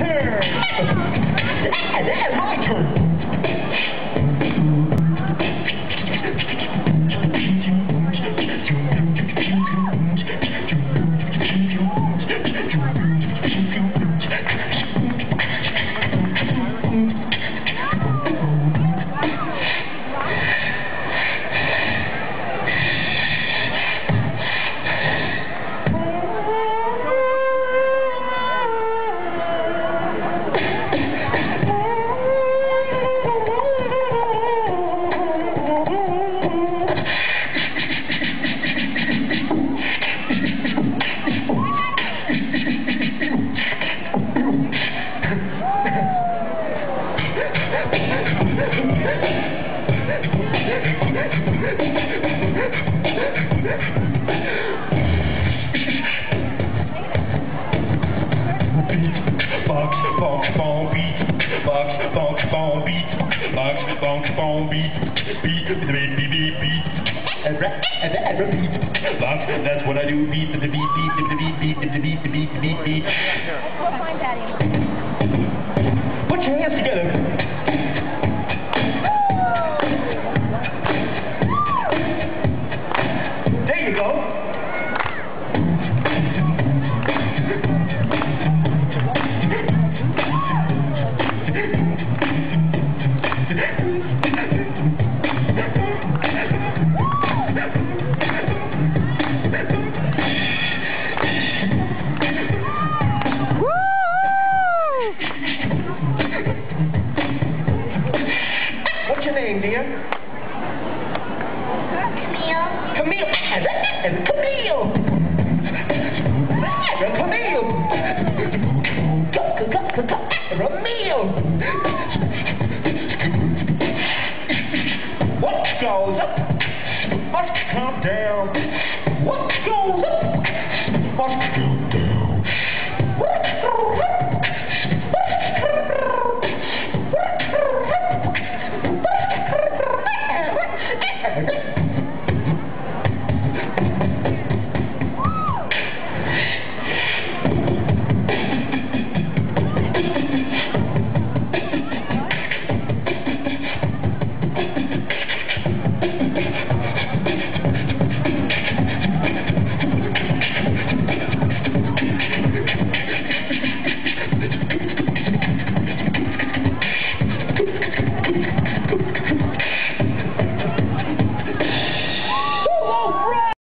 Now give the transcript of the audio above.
turn. That's my turn. Box, bonk, bonk, beat. Box, bonk, bonk, beat. Box, bonk, bonk, beat. Beat, beat, beat, beat, beat. And repeat. Box, that's what I do. Beat, the beat, beat, the beat, beat, the beat, the beat, the beat, beat. We'll find Daddy. Put your hands together. There you go. What's your name, dear? Camille. Camille. Camille. Camille.